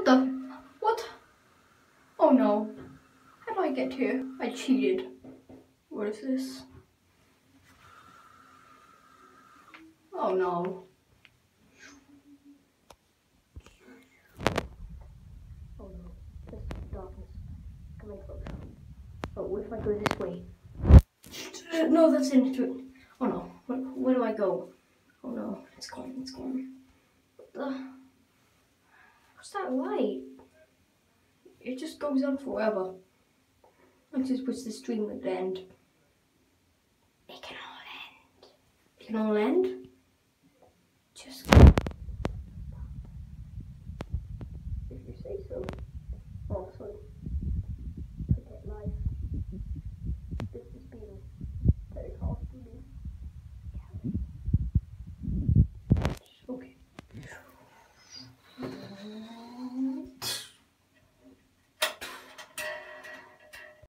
What the? What? Oh no. How do I get here? I cheated. What is this? Oh no. Oh no. This darkness coming closer. Oh, what if I go this way? No, that's into it. Oh no. Where do I go? Oh no. It's gone. It's gone. What the? What's that light? It just goes on forever. I just wish the stream would end. It can all end. It can all end? Just if you say so. Oh, sorry.